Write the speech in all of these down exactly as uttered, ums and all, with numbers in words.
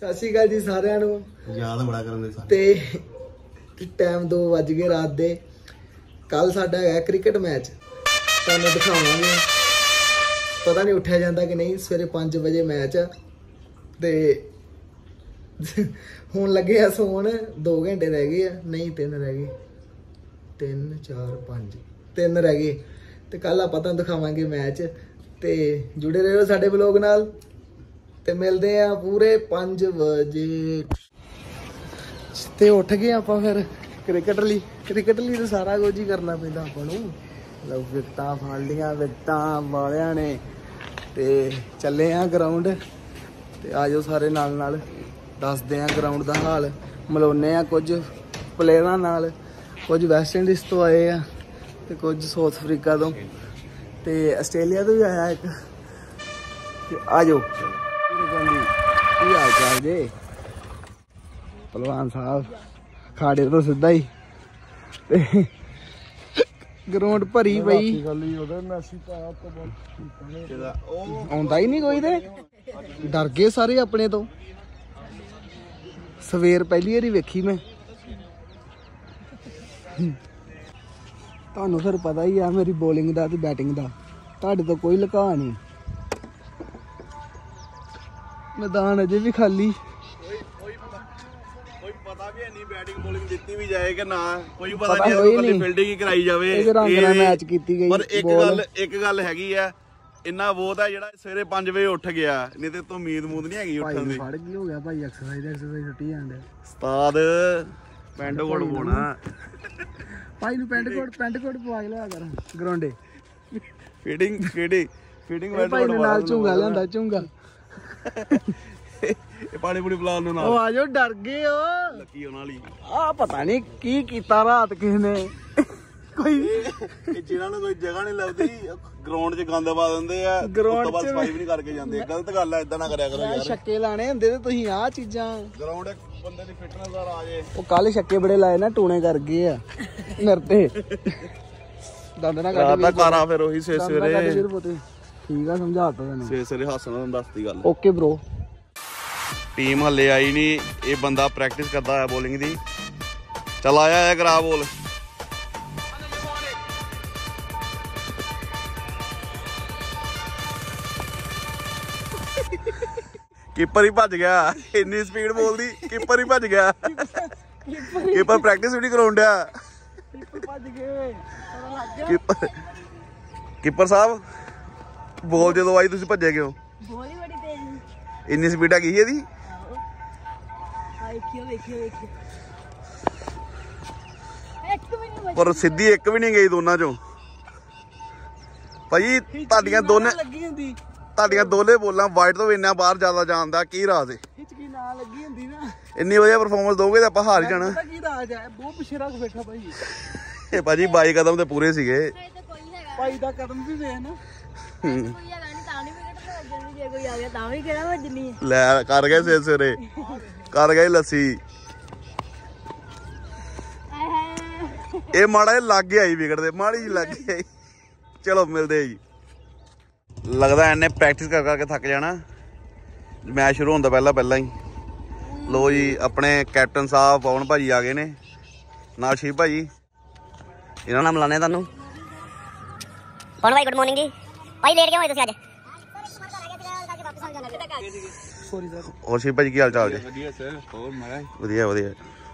ਸਤਿ ਸ਼੍ਰੀ ਅਕਾਲ ਜੀ ਸਾਰਿਆਂ ਨੂੰ। ਯਾਦ ਬੜਾ ਕਰਨ ਦੇ ਸਾਰੇ ਤੇ ਟਾਈਮ ਦੋ ਵੱਜ ਗਏ ਰਾਤ ਦੇ। ਕੱਲ ਸਾਡਾ ਹੈ ਕ੍ਰਿਕਟ ਮੈਚ, ਤੁਹਾਨੂੰ ਦਿਖਾਵਾਂਗੇ। ਪਤਾ ਨਹੀਂ ਉੱਠਿਆ ਜਾਂਦਾ ਕਿ ਨਹੀਂ। ਸਵੇਰੇ ਪੰਜ ਵਜੇ ਮੈਚ ਆ ਤੇ ਹੁਣ ਲੱਗੇ ਆ ਸੌਣ। ਦੋ ਘੰਟੇ ਰਹਿ ਗਏ ਆ, ਨਹੀਂ ਤਿੰਨ ਰਹਿ ਗਏ। ਤਿੰਨ ਚਾਰ ਪੰਜ ਤਿੰਨ ਰਹਿ ਗਏ ਤੇ ਕੱਲ ਆਪਾਂ ਤੁਹਾਨੂੰ ਦਿਖਾਵਾਂਗੇ ਮੈਚ। ਤੇ ਜੁੜੇ ਰਹੋ ਸਾਡੇ ਵਲੋਗ ਨਾਲ ਤੇ ਮਿਲਦੇ ਆ ਪੂਰੇ ਪੰਜ ਵਜੇ। ਤੇ ਉੱਠ ਗਏ ਆਪਾਂ ਫਿਰ ਕ੍ਰਿਕਟ ਲਈ। ਕ੍ਰਿਕਟ ਲਈ ਤਾਂ ਸਾਰਾ ਕੁਝ ਹੀ ਕਰਨਾ ਪੈਂਦਾ ਆਪਾਂ ਨੂੰ। ਲਓ ਵਿਕਟਾਂ ਫੜ ਲੀਆਂ ਵਿਕਟਾਂ ਵਾਲਿਆਂ ਨੇ ਤੇ ਚੱਲੇ ਆ ਗਰਾਊਂਡ। ਤੇ ਆ ਜਾਓ ਸਾਰੇ ਨਾਲ ਨਾਲ, ਦੱਸਦੇ ਆ ਗਰਾਊਂਡ ਦਾ ਹਾਲ, ਮਿਲਾਉਂਦੇ ਆ ਕੁਝ ਪਲੇਅਰਾਂ ਨਾਲ। ਕੁਝ ਵੈਸਟ ਇੰਡੀਜ਼ ਤੋਂ ਆਏ ਆ ਤੇ ਕੁਝ ਸਾਊਥ ਅਫਰੀਕਾ ਤੋਂ ਤੇ ਆਸਟ੍ਰੇਲੀਆ ਤੋਂ ਵੀ ਆਇਆ ਇੱਕ। ਤੇ ਆ ਜਾਓ। ਕੀ ਹਾਲ ਚਾਲ ਜੇ ਪਹਿਲਵਾਨ ਸਾਹਿਬ? ਖਾੜੇ ਤੋਂ ਸਿੱਧਾ ਹੀ ਤੇ ਗਰਾਊਂਡ ਭਰੀ ਪਈ। ਆਉਂਦਾ ਹੀ ਨਹੀਂ ਕੋਈ ਤੇ ਡਰ ਗਏ ਸਾਰੇ ਆਪਣੇ ਤੋਂ। ਸਵੇਰ ਪਹਿਲੀ ਵਾਰੀ ਵੇਖੀ ਮੈਂ। ਤੁਹਾਨੂੰ ਫਿਰ ਪਤਾ ਹੀ ਆ ਮੇਰੀ ਬੋਲਿੰਗ ਦਾ ਤੇ ਬੈਟਿੰਗ ਦਾ, ਤੁਹਾਡੇ ਤੋਂ ਕੋਈ ਲੁਕਾ ਨਹੀਂ। मैदान अजे भी खाली। कोई पता भी नहीं बैटिंग बॉलिंग जितनी भी जाए कि ना कोई पता नहीं है फील्डिंग ही कराई जावे। मैच कीती गई पर एक गल एक गल हैगी है इन्ना बहुत है जेड़ा सवेरे पांच बजे उठ गया, नहीं ते तो उम्मीद मूद नहीं हैगी उठन दी। फड़ की हो गया भाई, एक्सरसाइज एक्सरसाइज छुट्टी जांदे उस्ताद पैंट कोट पाउणा भाई नु। पैंट कोट पैंट कोट पवा के लिया कर ग्राउंडे। Feeding feeding feeding pant coat नाल झुंगा लियांदा झुंगा। पानी पूरी पिला लो ना। आ जाओ, डर गए हो लकी होने वाली। आ पता नहीं की कीता रात किसने कोई जिन्हां नूं कोई जगह नहीं लगदी ग्राउंड च गंद पा दिंदे आ। ग्राउंड च सफाई भी नहीं करके जांदे। गलत गल है, इदां ना करया करो यार। छक्के लाने हुंदे ते तुसीं आ चीजां ग्राउंड एक बंदे दी फिटनेस दा राज है। ओ कल छक्के बड़े लाए ना, टूणे कर गए आ मेरे ते। दंद ना कट के कारा फिर ओही से सवेरे ठीक है, समझाता तैनूं सवेरे सवेरे हसन नाल दसदी गल। Okay bro. टीम हले आई नहीं, ये बंदा प्रैक्टिस करता है बॉलिंग दी। चल आया है करा बोल। कीपर ही भज गया, इन्नी स्पीड बोल दी कीपर ही भज गया। कीपर प्रैक्टिस भी नहीं कराउंदा। कीपर कीपर साहब बोल जो आई तुम भजे क्यों? इन्नी स्पीड है ਇਹਦੀ। पर सीधी एक भी नहीं गई दोनों चो भाई। ਤੁਹਾਡੀਆਂ ਦੋਨੇ ਤੁਹਾਡੀਆਂ ਦੋਲੇ ਬੋਲਾਂ ਵਾਈਟ ਤੋਂ ਇੰਨਾ ਬਾਹਰ ਜ਼ਿਆਦਾ ਜਾਂਦਾ, ਕੀ ਰਾਜ ਹੈ? ਹਿਚਕੀ ਨਾ ਲੱਗੀ ਹੁੰਦੀ ਨਾ, ਇੰਨੀ ਵਧੀਆ ਪਰਫਾਰਮੈਂਸ ਦੋਗੇ ਤਾਂ ਆਪਾਂ ਹਾਰ ਜਾਣਾ। ਕੀ ਰਾਜ ਹੈ? ਬਹੁਤ ਪਿੱਛੇ ਰੱਖ ਬੈਠਾ ਭਾਈ। ਇਹ ਭਾਜੀ ਬਾਈ ਕਦਮ ਤੇ ਪੂਰੇ ਸੀਗੇ। ਭਾਈ ਦਾ ਕਦਮ ਵੀ ਵੇਖ ਨਾ। ਲੈ ਕਰ ਗਏ ਸੇ ਸਵੇਰੇ ਕਰ ਗਏ ਲੱਸੀ। ਇਹ ਮਾੜਾ ਜਿਹਾ ਲੱਗ ਗਿਆ ਹੀ ਵਿਕਟ ਦੇ, ਮਾੜੀ ਜਿਹੀ ਲੱਗ ਗਈ। ਚਲੋ ਮਿਲਦੇ ਜੀ। ਲੱਗਦਾ ਇਹਨੇ ਪ੍ਰੈਕਟਿਸ ਕਰ ਕਰਕੇ ਥੱਕ ਜਾਣਾ। ਮੈਚ ਸ਼ੁਰੂ ਹੋਣ ਤੋਂ ਪਹਿਲਾਂ ਪਹਿਲਾਂ ਹੀ। ਲੋ ਜੀ ਆਪਣੇ ਕੈਪਟਨ ਸਾਹਿਬ ਪਵਨ ਭਾਜੀ ਆ ਗਏ ਨੇ, ਨਾਲ ਸ਼ਿਵ ਭਾਜੀ। ਇਹਨਾਂ ਨਾਲ ਮਿਲਾਨੇ ਤੁਹਾਨੂੰ। ਪਵਨ ਭਾਈ ਗੁੱਡ ਮਾਰਨਿੰਗ ਜੀ। ਭਾਈ ਲੇਟ ਕਿਉਂ ਹੋਏ ਤੁਸੀਂ ਅੱਜ? और शिव भाजी की हाल चाल जी? वधिया वधिया।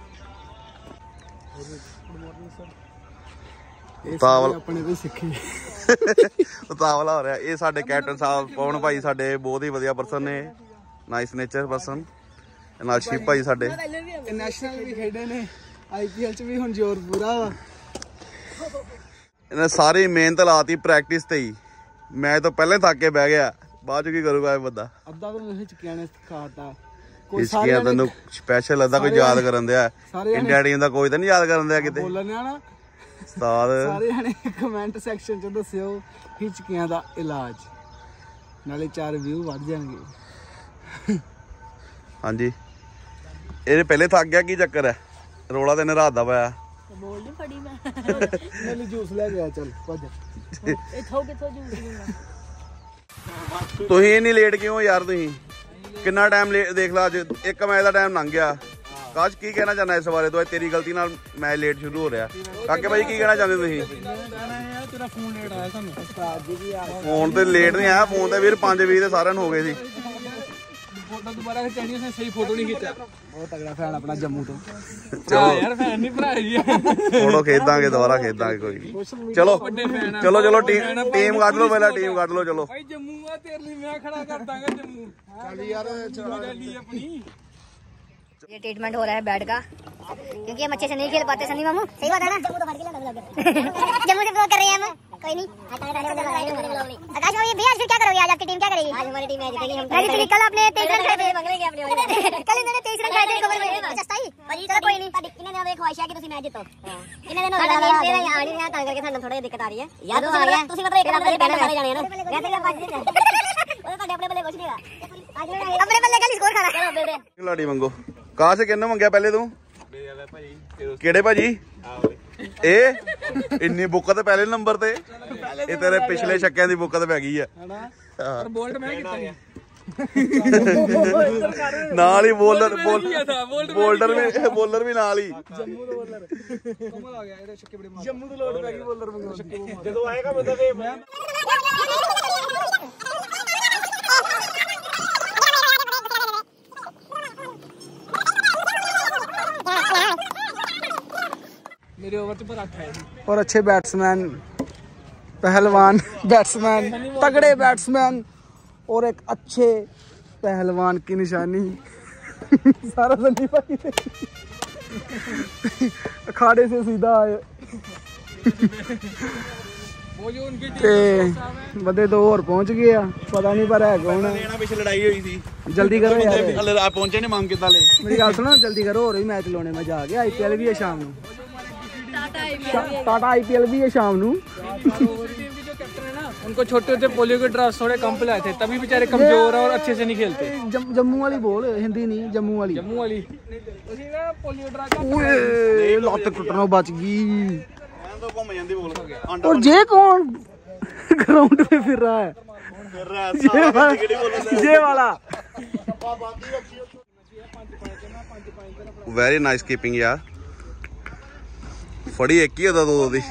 उतावला हो रहा। ये साडे कैप्टन साहब पवन भाई साडे बहुत ही वधिया पर्सन ने, नाइस नेचर पर्सन। नाल शिव भाई साडे नेशनल भी खेडे ने, आईपीएल च भी हुण जोर पूरा वा। इन्हें सारी मेहनत लाती प्रैक्टिस ते ही। मैच तो पहले थक के बह गया, बाद की करूगा बंदा। अद्धा तो हिचकियां ने सिखाता। हिचकियां तैनूं स्पैशल अद्धा कोई याद करन दिया। इंडिया टीम दा कोई तो नहीं याद करन दिया किते बोलने ना उस्ताद। सारे जने कमेंट सैक्शन च दस्सियो हिचकियां दा इलाज, नाले चार व्यू वध जाणगे। हां जी, ये पहले थक गया, की चक्कर है? रोला ते रात दा पाया। बोल नहीं फड़ी मैं मेली जूस ले गया। चल भज इथों किथों जूस लूंगा। तुसीं इन्नी लेट क्यों यार? तुसीं कितना टाइम देख ला, एक मैच का टाइम लंघ गया। काश की कहना चाहना इस बारे तो, तेरी गलती नाल मैच लेट शुरू हो रहा। काके भाई की कहना चाहते तुसीं? फोन तो लेट नहीं आया, फोन तो वीर पांच बीस तो सारे हो गए सी। फोटो दोबारा खिंचानी, उसने सही फोटो नहीं खिंचा। बहुत तगड़ा फैन अपना जम्मू तो। चलो यार फैन नहीं भरा जी, फोटो खींचांगे दोबारा खींचांगे कोई। चलो चलो चलो टीम टीम काट लो, पहले टीम काट लो। चलो भाई जम्मू आ तेरे लिए मैं खड़ा कर दांगा जम्मू। चल यार अपनी ये ट्रीटमेंट हो रहा है बैट का, क्योंकि हम अच्छे से नहीं खेल पाते सनी मामू। सही बात है ना, जम्मू तो फाड़ के लग गया। जम्मू से कर रहे हैं हम, कोई नहीं। आकाश भाई भैया आज फिर क्या करोगे? आज आपकी टीम क्या करेगी? आज हमारी टीम मैच जीतेगी। हम मैच कल आपने तेईस रन खाए थे, कल इन्होंने तेईस रन खाए थे कवर में। अच्छा सही भाई, चलो कोई नहीं। इन्होंने एक ख्वाहिश है कि तुम मैच जीतो। इन्होंने दिन हो गया मेरा यहां नहीं है, तां करके ਸਾਨੂੰ ਥੋੜਾ ਦਿੱਕਤ ਆ ਰਹੀ ਹੈ ਯਾਰ। ਤੁਸੀਂ ਤੁਸੀਂ ਮਤਲਬ ਇੱਕ ਨੰਬਰ ਦੇ ਬੈਟ ਸਾਰੇ ਜਾਣੇ ਹਨ ਵੈਸੇ ਤਾਂ ਬਾਜੀ ਉਹ ਤੁਹਾਡੇ ਆਪਣੇ ਬੱਲੇ ਕੁਝ ਨਹੀਂ ਹੈਗਾ। ਅੱਜ ਆਪਣੇ ਬੱਲੇ ਕੱਲ ਸਕੋਰ ਖਾਣਾ। ਚਲੋ ਬੇੜੇ ਖਿਲਾੜੀ ਮੰਗੋ। ਕਾਸ਼ ਕਿੰਨੇ ਮੰਗਿਆ ਪਹਿਲੇ ਤੂੰ? ਕਿਹੜੇ ਭਾਜੀ? ਇਹ ਇੰਨੀ ਬੁੱਕ ਤੇ ਪਹਿਲੇ ਨੰਬਰ ਤੇ, ਇਹ ਤੇਰੇ ਪਿਛਲੇ ਛੱਕਿਆਂ ਦੀ ਬੁੱਕ ਤੇ ਪੈ ਗਈ ਆ। ਬੋਲਟ ਮੈਂ ਕੀਤਾ ਨਹੀਂ ਨਾਲ ਹੀ ਬੋਲਰ ਬੋਲਰ ਵੀ ਬੋਲਰ ਵੀ ਨਾਲ ਹੀ। ਜੰਮੂ ਦਾ ਬੋਲਰ ਕਮਲ ਆ ਗਿਆ, ਇਹਦੇ ਛੱਕੇ ਬੜੇ ਮਾਰ। ਜੰਮੂ ਤੋਂ ਲੋਡ ਪੈ ਗਈ ਬੋਲਰ ਮੰਗੋ ਛੱਕੇ ਜਦੋਂ ਆਏਗਾ ਬੰਦਾ ਤੇ ਮੈਂ मेरे ओवर तो पर आठ है। और अच्छे बैट्समैन, पहलवान बैट्समैन, तगड़े बैट्समैन और एक अच्छे पहलवान की निशानी सारा सनी भाई अखाड़े से सीधा आए ते बंदे दो और पहुंच गए आ, पता नहीं पर है कौन है। पिछे लड़ाई हुई थी, जल्दी करो यार, हले पहुंचे नहीं मांग किदा ले। मेरी गल सुनो, जल्दी करो, और भी मैच लाने में जाके। आईपीएल भी है शाम नू, टाटा आईपीएल भी है शाम नू। उनको छोटे छोटे पोलियो के ड्रॉप्स थोड़े कम पिलाए थे, तभी बेचारे कमजोर और अच्छे से नहीं खेलते। जम, जम्मू वाली बोल, हिंदी नहीं, जम्मू वाली। जम्मू वाली पोलियो ड्रॉप लत टुटनों बच गई। और जे कौन ग्राउंड पे फिर रहा है? जे वाला वेरी नाइस कीपिंग यार। फड़ी एक ही होता दो दी।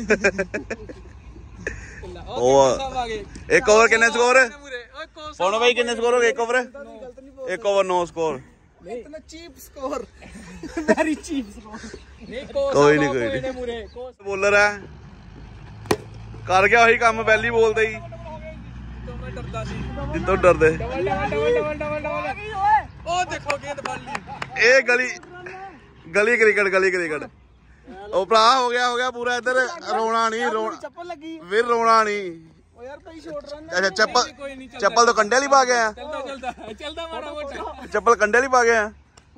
एक ओवर कितने स्कोर? सोनो भाई कितने स्कोर हो गए? एक ओवर एक ओवर नो स्कोर। इतना cheap score, very cheap score. कोई नहीं कोई नहीं। बॉलर है कर गया वही काम पहली बोलते ही जितो डरदे। ए गली गली क्रिकेट गली क्रिकेट ओ भरा हो गया हो गया पूरा। इधर रोना नहीं, रोना फिर रोना नहीं। अच्छा चप्पल चप्पल तो कंडे वाली पा गया, चप्पल कंडे वाली पा गया।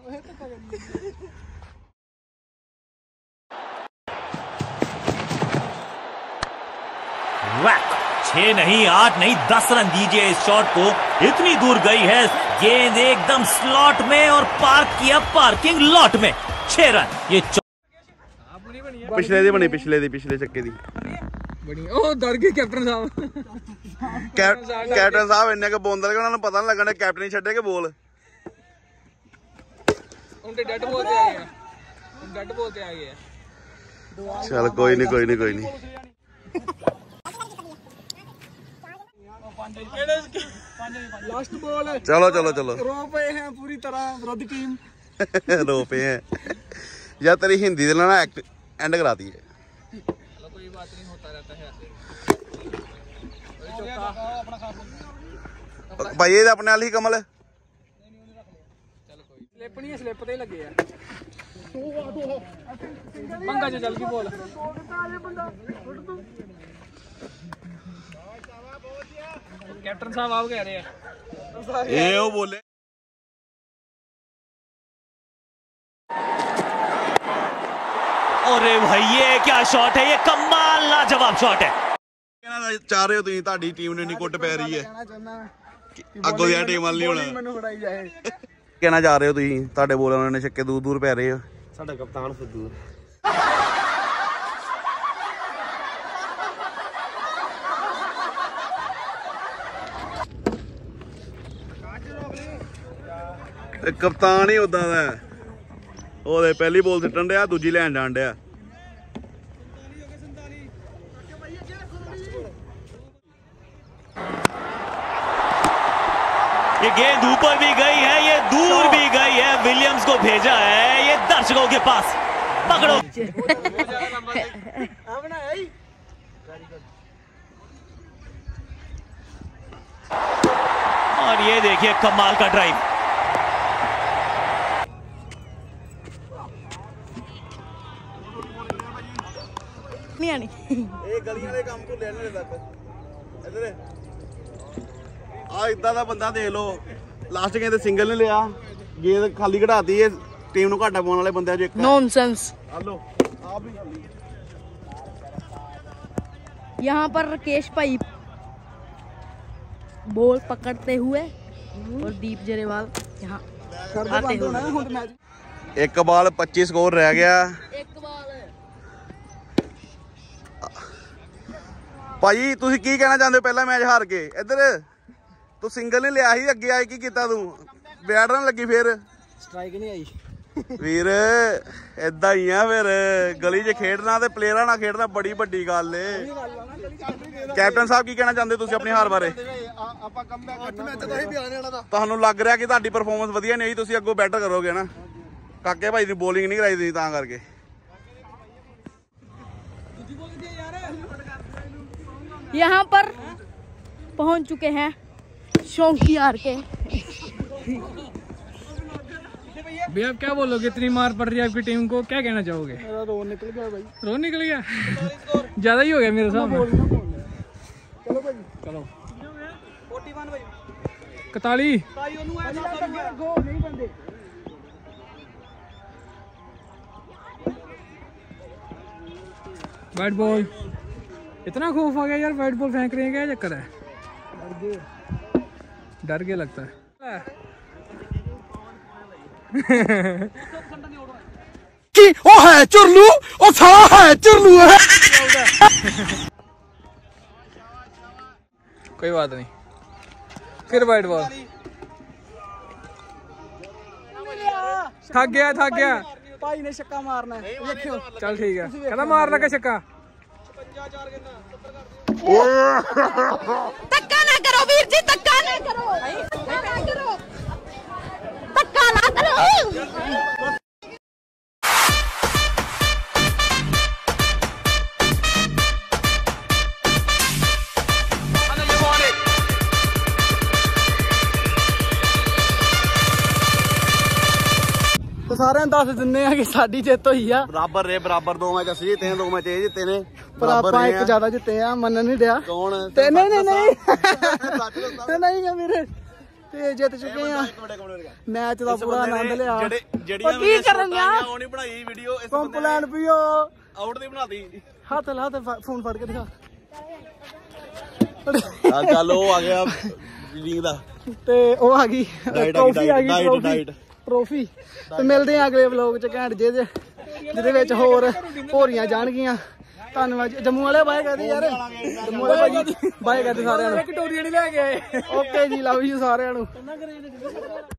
छह नहीं आठ नहीं दस रन दीजिए इस शॉट को, इतनी दूर गई है गेंद एकदम स्लॉट में और पार्क किया पार्किंग लॉट में। छह रन ये पिछले दी बनी, पिछले दी पिछले चक्के दी बनी। ओ डर गए कैप्टन साहब। कैप्टन साहब इन्ने के बोंदल के उन्होंने पता नहीं लगना कैप्टन ही छड़े के बोल। उनके डेड बॉल पे आ गया, डेड बॉल पे आ गया। चल कोई नहीं कोई नहीं कोई नहीं। लास्ट बॉल, चलो चलो चलो। रो पे हैं पूरी तरह विरोधी टीम। रो पे हैं यार, तेरी हिंदी दिल ना एंड करा दी है। चलो कोई बात नहीं, होता रहता है भाई ये अपने वाली कमल स्लिप नहीं है, स्लिप ते लगे यार। पंगा जो चल गई बॉल। कैप्टन साहब आप कह रहे हैं ये वो बोले। अरे भाई ये क्या शॉट है, ये कमाल लाजवाब शॉट है। चाह रहे हो तुम ताड़ी टीम ने नहीं कुट पै रही है, अगो दी टीम वाल नहीं होना। कहना चाह रहे हो तुम ताड़े बॉलर ने छक्के दूर दूर पै रहे हो? साडा कप्तान फुद्दू कप्तान ही उदा दा ओदे पहली बॉल सिट्टन दिया दूजी लैन जान दिया। ये गेंद ऊपर भी गई है, ये दूर भी गई है, विलियम्स को भेजा है ये दर्शकों के पास। पकड़ो। और ये देखिए कमाल का ड्राइव। नहीं आनी ਇਹ ਗਲੀਆਂ ਦੇ ਕੰਮ ਤੋਂ ਲੈਣੇ ਤੱਕ ਇਧਰ ਆ ਇਦਾਂ ਦਾ ਬੰਦਾ ਦੇਖ ਲਓ ਲਾਸਟ ਗੇਂਦ ਤੇ ਸਿੰਗਲ ਨੇ ਲਿਆ ਗੇਂਦ ਖਾਲੀ ਘਟਾਤੀ ਇਹ ਟੀਮ ਨੂੰ ਘਾਟਾ ਪਾਉਣ ਵਾਲੇ ਬੰਦੇ ਜੋ ਇੱਕ नॉनसेंस। ਆ ਲਓ ਆਪ ਵੀ ਖਾਲੀ यहाँ पर राकेश भाई बॉल पकड़ते हुए और दीप जरेवाल यहाँ आते हुए। ਇੱਕ ਬਾਲ ਪੱਚੀ ਸਕੋਰ ਰਹਿ ਗਿਆ। एक बॉल ਭਾਜੀ ਤੁਸੀਂ ਕੀ ਕਹਿਣਾ ਚਾਹੁੰਦੇ ਹੋ ਪਹਿਲਾ ਮੈਚ ਹਾਰ ਕੇ? ਇੱਧਰ ਤੂੰ ਸਿੰਗਲ ਨੇ ਲਿਆ ਸੀ ਅੱਗੇ ਆਏ ਕੀ ਕੀਤਾ ਤੂੰ ਬੈਟ ਰਨ ਲੱਗੀ ਫੇਰ ਸਟ੍ਰਾਈਕ ਨਹੀਂ ਆਈ ਵੀਰ ਏਦਾਂ ਹੀ ਆ ਫਿਰ ਗਲੀ 'ਚ ਖੇਡਣਾ ਤੇ ਪਲੇਅਰਾਂ ਨਾਲ ਖੇਡਣਾ ਬੜੀ ਵੱਡੀ ਗੱਲ ਏ। ਕੈਪਟਨ ਸਾਹਿਬ ਕੀ ਕਹਿਣਾ ਚਾਹੁੰਦੇ ਤੁਸੀਂ ਆਪਣੀ ਹਾਰ ਬਾਰੇ? ਆਪਾਂ ਕਮਬੈਕ ਕਰਨਾ ਮੈਚ ਤਾਂ ਹੀ ਬਿਆਨ ਇਹਨਾਂ ਦਾ ਤੁਹਾਨੂੰ ਲੱਗ ਰਿਹਾ ਕਿ ਤੁਹਾਡੀ ਪਰਫਾਰਮੈਂਸ ਵਧੀਆ ਨਹੀਂ ਤੁਸੀਂ ਅੱਗੋਂ ਬੈਟਰ ਕਰੋਗੇ ਨਾ। ਕਾਕੇ ਭਾਈ ਦੀ ਬੋਲਿੰਗ ਨਹੀਂ ਕਰਾਈ ਤੁਸੀਂ ਤਾਂ ਕਰਕੇ। यहाँ पर पहुंच चुके हैं शौकियार के। भैया आप क्या बोलोगे, इतनी मार पड़ रही है आपकी टीम को, क्या कहना चाहोगे? ਮੇਰਾ ਰੋਨ ਨਿਕਲ ਗਿਆ ਬਾਈ रोन निकल गया ज्यादा ही हो गया मेरे साथ। ਚਲੋ ਭਾਈ चलो इकतालीस ਭਾਈ इकताली ਭਾਈ ਉਹਨੂੰ ਐ ਨਾ ਗੋ ਨਹੀਂ ਬੰਦੇ वाइट बॉल। इतना खौफ आ गया यार, वाइट बॉल फेंक रहे हैं, क्या चक्कर है? डर के लगता है। ਕੀ ਉਹ ਹੈ ਚੁਰਲੂ ਉਹ ਸਾਲਾ ਹੈ ਚੁਰਲੂ ਹੈ कोई बात नहीं, फिर वाइट बॉल। थक गया थक गया ਭਾਈ ਨੇ ਛੱਕਾ ਮਾਰਨਾ ਹੈ ਵੇਖਿਓ चल ठीक है, कहना मार लगा छक्का। धक्का ना करो वीर जी, धक्का ना करो, धक्का ना करो, धक्का ना करो। ਤੇ ਸਾਰਿਆਂ ਨੂੰ ਦੱਸ ਦਿੰਨੇ ਆ ਕਿ ਸਾਡੀ ਜਿੱਤ ਹੋਈ ਆ ਬਰਾਬਰ ਰੇ ਬਰਾਬਰ ਦੋ ਮੈਚ ਅਸੀਂ ਜਿੱਤੇ ਦੋ ਮੈਚ ਇਹ ਜਿੱਤੇ ਨੇ ਪਰ ਆਪਾਂ ਇੱਕ ਜ਼ਿਆਦਾ ਜਿੱਤੇ ਆ ਮੰਨਣ ਨਹੀਂ ਡਿਆ ਕੌਣ ਤੇ ਨਹੀਂ ਨਹੀਂ ਨਹੀਂ ਸੱਚ ਦੱਸਾਂ ਤੇ ਨਹੀਂ ਗਾ ਵੀਰੇ ਤੇ ਜਿੱਤ ਚੁੱਕੇ ਆ ਮੈਚ ਦਾ ਪੂਰਾ ਆਨੰਦ ਲਿਆ ਜਿਹੜੇ ਜਿਹੜੀਆਂ ਉਹ ਕੀ ਕਰਾਂਗਾ ਉਹ ਨਹੀਂ ਬਣਾਈ ਵੀਡੀਓ ਇਸ ਬੰਦੇ ਕੰਪਲੇਂਟ ਪੀਓ ਆਊਟ ਦੀ ਬਣਾਤੀ ਹੱਥ ਲਾ ਤੇ ਫੋਨ ਫੜ ਕੇ ਦਿਖਾ ਆ ਚੱਲ ਉਹ ਆ ਗਿਆ ਲੀਗ ਦਾ ਤੇ ਉਹ ਆ ਗਈ ਟਰੋਫੀ ਆ ਗਈ ਡਾਈਟ ਟਰੋਫੀ ਡਾਈਟ ਟਰੋਫੀ ਤੇ ਮਿਲਦੇ ਆ ਅਗਲੇ ਵਲੌਗ ਚ ਘੈਂਟ ਜੇ ਜਿਹਦੇ ਵਿੱਚ ਹੋਰ ਭੋਰੀਆਂ ਜਾਣਗੀਆਂ। ਧੰਨਵਾਦ ਜੰਮੂ ਵਾਲੇ ਬਾਏ ਕਰਦੇ ਯਾਰ ਜੰਮੂ ਵਾਲੇ ਭਾਈ ਬਾਏ ਕਰਦੇ ਸਾਰਿਆਂ ਨੂੰ कटोरी नहीं लेके आए। ਓਕੇ ਜੀ ਲਵ ਯੂ ਸਾਰਿਆਂ ਨੂੰ।